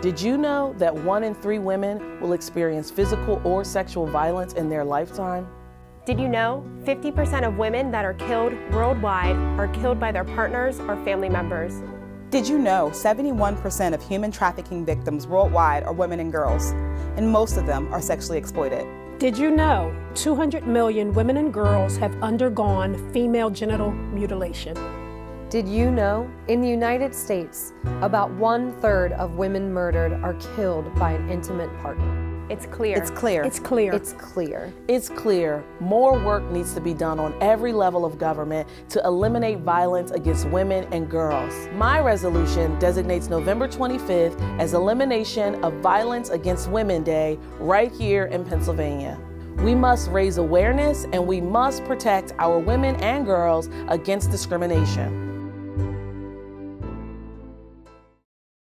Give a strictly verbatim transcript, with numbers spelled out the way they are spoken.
Did you know that one in three women will experience physical or sexual violence in their lifetime? Did you know fifty percent of women that are killed worldwide are killed by their partners or family members? Did you know seventy-one percent of human trafficking victims worldwide are women and girls, and most of them are sexually exploited? Did you know two hundred million women and girls have undergone female genital mutilation? Did you know in the United States, about one-third of women murdered are killed by an intimate partner? It's clear. It's clear. It's clear. It's clear. It's clear more work needs to be done on every level of government to eliminate violence against women and girls. My resolution designates November twenty-fifth as Elimination of Violence Against Women Day right here in Pennsylvania. We must raise awareness and we must protect our women and girls against discrimination.